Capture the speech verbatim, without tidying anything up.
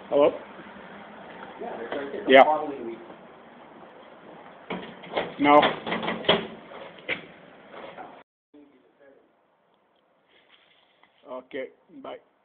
Hello? Yeah, it's right there. The Yeah. following week. No. Okay, bye.